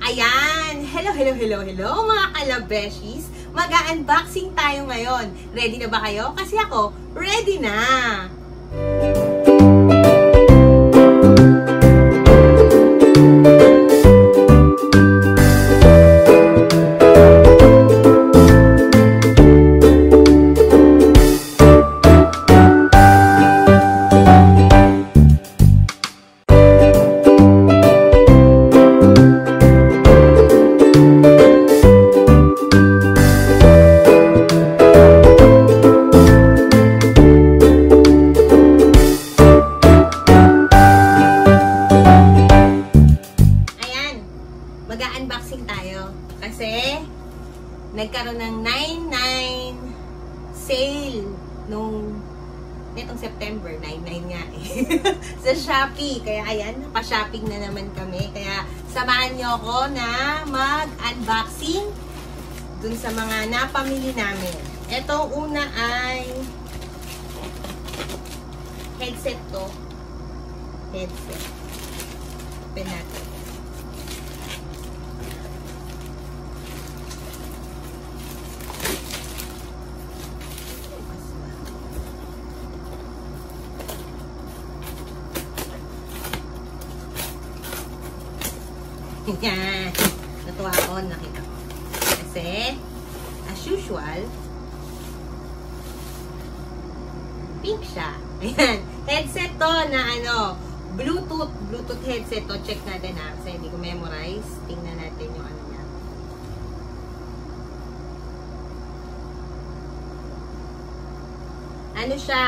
Ayan! Hello mga kalabeshis! Mag-unboxing tayo ngayon. Ready na ba kayo? Kasi ako, ready na! Mag-unboxing tayo kasi nagkaroon ng 9/9 sale nitong September, 9/9 nga eh, sa Shopee. Kaya ayan, pa-shopping na naman kami. Kaya samahan nyo ako na mag-unboxing dun sa mga napamili namin. Ito una ay headset to. Headset. Open natin. Yan. Natuwa ako, nakita ko. Kasi, as usual, pink siya. Ayan. Headset to na Bluetooth headset to. Check natin ha. Kasi hindi ko memorize. Tingnan natin yung ano niya. Ano siya?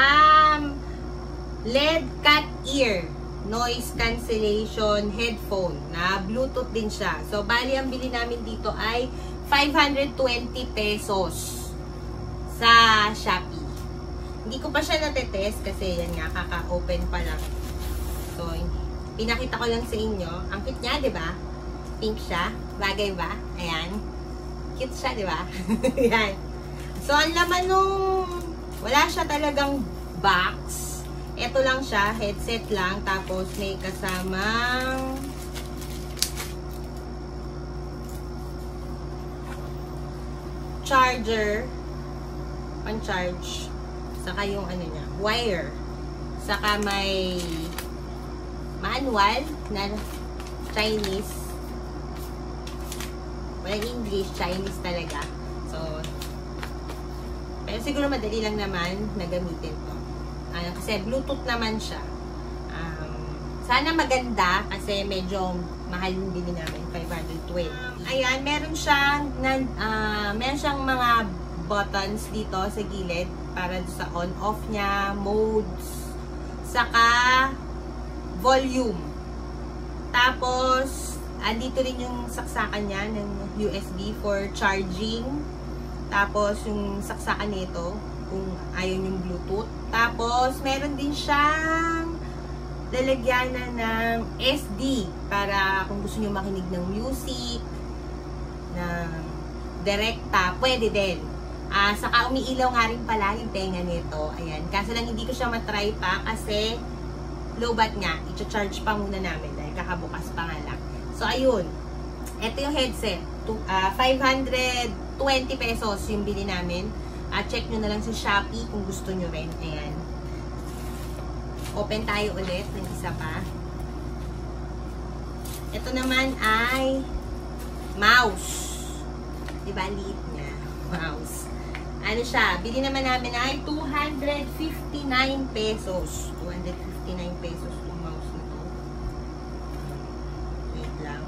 LED cat ear. Noise cancellation headphone na Bluetooth din siya. So, bali ang bili namin dito ay 520 pesos sa Shopee. Hindi ko pa siya natetest kasi yan nga, kaka-open pa lang. So, pinakita ko lang sa inyo. Ang cute niya, di ba? Pink siya. Bagay ba? Ayan. Cute siya, di ba? Ayan. So, ang laman wala siya talagang box. Ito lang siya, headset lang, tapos may kasamang charger, pan-charge, saka yung ano niya, wire, saka may manual na Chinese, walang English, Chinese talaga. So, pero siguro madali lang naman na gamitin to. Kasi Bluetooth naman siya. Sana maganda kasi medyo mahal yung bili namin, 512. Ayan, meron siyang mga buttons dito sa gilid para sa on-off niya, modes, saka volume. Tapos, andito rin yung saksakan niya ng USB for charging. Tapos, yung saksakan nito, kung ayaw yung Bluetooth. Tapos, meron din siyang lalagyanan ng SD para kung gusto nyo makinig ng music, ng direkta, pwede din. Saka umiilaw nga rin pala yung tenga nito. Ayan. Kaso lang hindi ko siya matry pa kasi low bat nga. I-charge pa muna namin dahil kakabukas pa nga lang. So, ayun. Ito yung headset. 520 pesos yung bili namin. Check nyo na lang sa Shopee kung gusto nyo rin. Ayan. Open tayo ulit ng isa pa. Ito naman ay mouse. Diba? Liit niya. Mouse. Ano siya? Bili naman namin ay 259 pesos. 259 pesos yung mouse na to. Wait lang.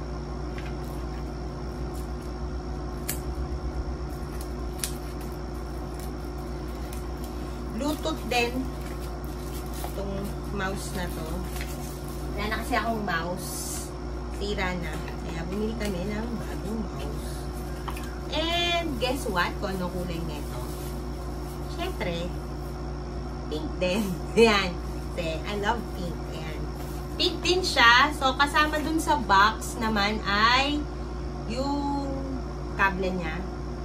Bluetooth din itong mouse na to. Wala na kasi akong mouse. Sira na. Kaya bumili kami ng bagong mouse. And guess what? Kung ano kulay nito? Siyempre, pink din. Ayan. Kasi I love pink. Ayan. Pink din siya. So, kasama dun sa box naman ay yung kable niya.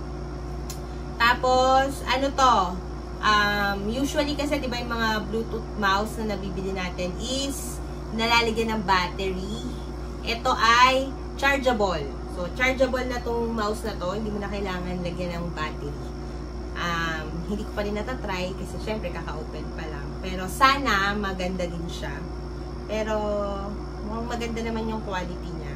Tapos, ano to? Usually kasi diba yung mga Bluetooth mouse na nabibili natin is nalalagyan ng battery. Ito ay chargeable. So, chargeable na tong mouse na to. Hindi mo na kailangan lagyan ng battery. Hindi ko pa rin natatry kasi syempre kaka-open pa lang. Pero sana maganda din siya. Pero mukhang maganda naman yung quality niya.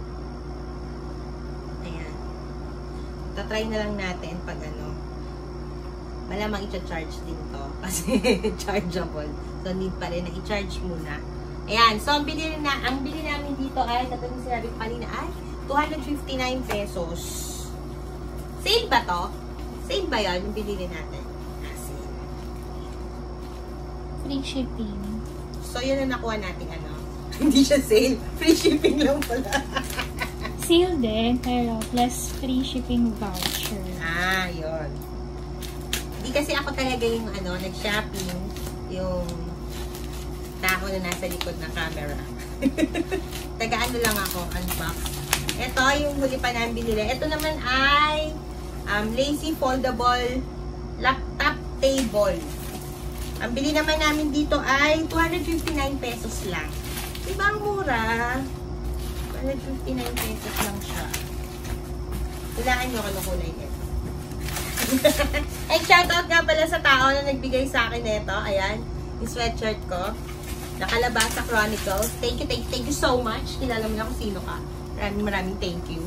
Ayan. Tatry na lang natin pag ano. Malamang i-charge din to kasi chargeable. So need pa rin na i-charge muna. Ayan. So ang bili namin dito ay, tatapos sinabi ko kanina ay 259 pesos. Sale ba to? Sale ba yun? Yung binili natin? Sale. Free shipping. So, yun na nakuha natin, ano? Hindi siya sale. Free shipping lang pala. Sale din, pero plus free shipping voucher. Ah, yun. Hindi kasi ako talaga yung, ano, nag-shopping. Yung tao na nasa likod ng camera. Taga-ano lang ako, unbox. Ito, yung huli pa namin binili. Ito naman ay lazy foldable laptop table. Ang bili naman namin dito ay 259 pesos lang. Diba ang mura? 259 pesos lang siya. Hulaan nyo kung kulay nito. Ay, shoutout nga pala sa tao na nagbigay sa akin nito. Ayan, yung sweatshirt ko. Nakalabasa Chronicles. Thank you so much. Kilala mo na kung sino ka. Maraming thank you.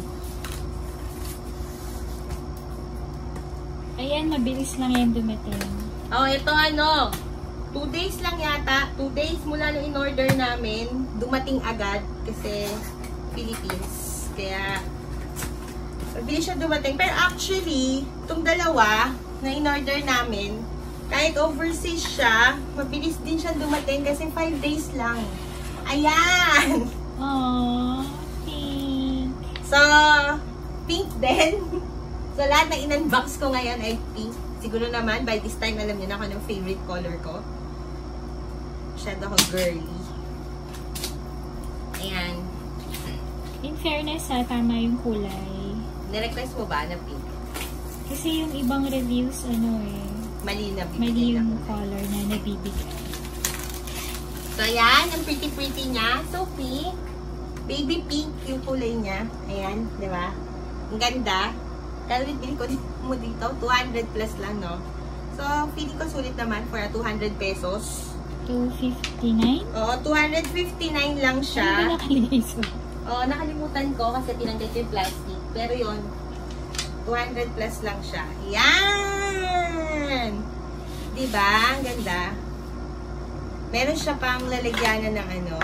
Ayan, mabilis lang yan dumating. Oh, ito ano, 2 days lang yata. 2 days mula nung in-order namin, dumating agad kasi Philippines. Kaya, mabilis siya dumating. Pero actually, itong dalawa na in-order namin, kahit overseas siya, mabilis din siya dumating kasi 5 days lang. Ayan! Aww, pink. So, pink din. So, lahat ng in-unbox ko ngayon ay pink. Siguro naman, by this time, alam niyo na kung anong favorite color ko. Masyado ako girly. Ayan. In fairness, tama yung kulay. Nirequest mo ba na pink? Kasi yung ibang reviews, ano Mali na mali yung color na nabibigay. So, ayan. Ang pretty-pretty niya. So, pink. Baby pink yung kulay niya. Ayan, di ba? Ang ganda. Kaya bili ko mo dito, 200 plus lang, no? So, feeling ko sulit naman for 200 pesos. 259? Oo, 259 lang siya. Ano ba nakalagay sa? Oo, nakalimutan ko kasi tinanggal ko yung plastic. Pero yun, 200 plus lang siya. Yan! Diba? Ang ganda. Meron siya pang lalagyanan ng ano,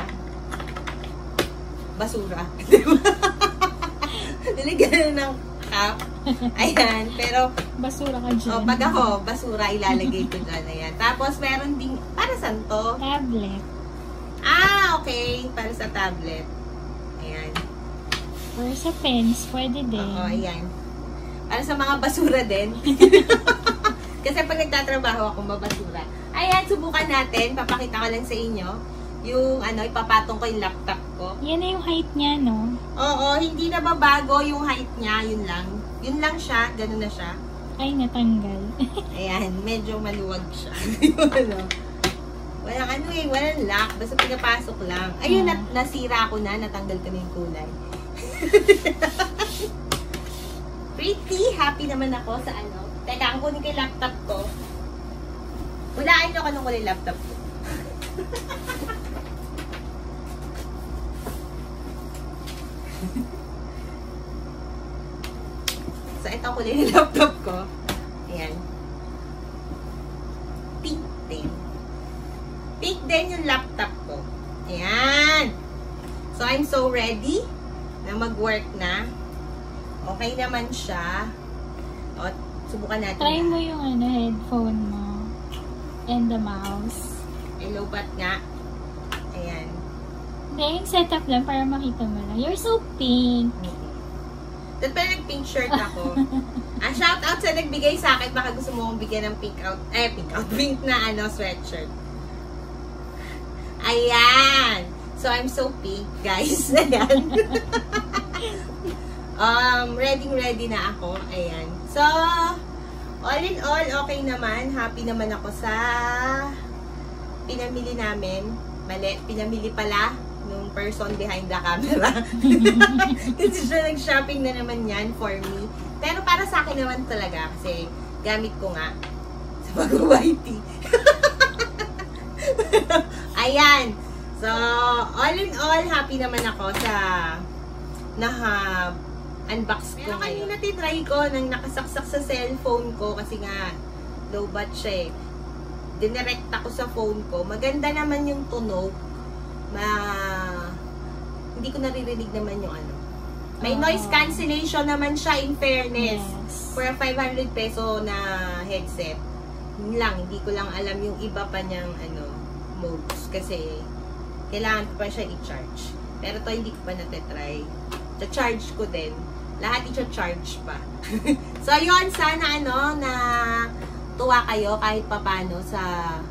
basura. Diba? Lalagyanan ng cup. Ayan, pero Basura ka dyan. oh, pag ako, basura ilalagay ko dyan. Ayan. Tapos meron ding, para saan to? Tablet. Ah, okay. Para sa tablet. Ayan. Or sa pens, pwede din. Oo, ayan. Para sa mga basura din. Kasi pag nagtatrabaho ako, mabasura. Ayan, subukan natin. Papakita ko lang sa inyo. Yung, ano, ipapatong ko yung laptop ko. Yan na yung height niya, no? Oo, hindi na babago yung height niya. Yun lang. Yun lang siya. Ganun na siya. Ay, natanggal. Ayan, medyo maluwag siya. Ano? Walang ano eh, walang lock. Basta pinapasok lang. Ayun, nasira ko na. Natanggal ko na yung kulay. Pretty happy naman ako sa ano. Teka, ang kunin ko yung laptop ko. Hulaan nyo anong kulay laptop ko. So, ito ang kulay yung laptop ko. Ayan. Pink din. Pink din yung laptop ko. Ayan. So, I'm so ready na mag-work na. Okay naman siya. O, subukan natin. Try mo yung ano, headphone mo. And the mouse. Low-bat nga. Ayan. Hindi, yung setup lang para makita mo lang. You're so pink. Dahil pa nag-pink shirt ako. Shout out sa nagbigay sa akin. Baka gusto mo kong bigyan ng pink na ano, sweatshirt. Ayan. So, I'm so pink, guys. Ayan. Ready na ako. Ayan. So, all in all, okay naman. Happy naman ako sa pinamili namin. Mali, pinamili pala. nung person behind the camera. Kasi siya nag-shopping na naman yan for me. Pero para sa akin naman talaga kasi gamit ko nga sa pag-YT. Ayan. So, all in all, happy naman ako sa unbox ko ngayon. Kanina tinry ko nang nakasaksak sa cellphone ko kasi nga low bat siya eh. Dinirect ako sa phone ko. Maganda naman yung tunog. Hindi ko naririnig naman yung ano. May noise cancellation naman siya in fairness. Yes. For a 500 peso na headset. Yun lang, hindi ko lang alam yung iba pa niyang modes. Kasi kailangan ko pa siya i-charge. Pero to hindi ko pa natetry. Cha-charge ko din. Lahat i-charge pa. So, yun. Sana na tuwa kayo kahit papano sa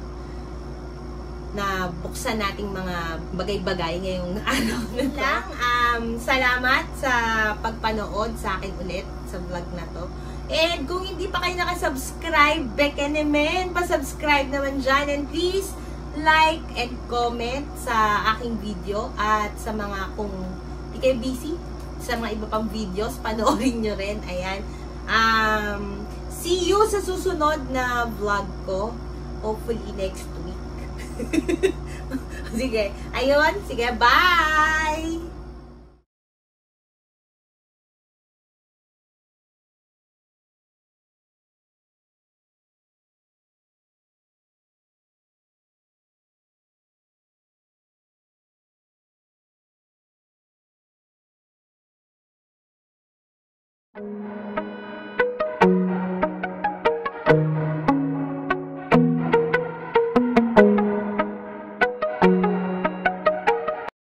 na buksan nating mga bagay-bagay ngayong araw na lang. Salamat sa pagpanood sa akin ulit sa vlog na to. And kung hindi pa kayo nakasubscribe, beke naman, pa-subscribe naman dyan. And please, like and comment sa aking video. At sa mga, kung di kayo busy, sa mga iba pang videos, panoorin nyo rin. Ayan. See you sa susunod na vlog ko. Hopefully next week. Sige. Ayun. Sige. Bye!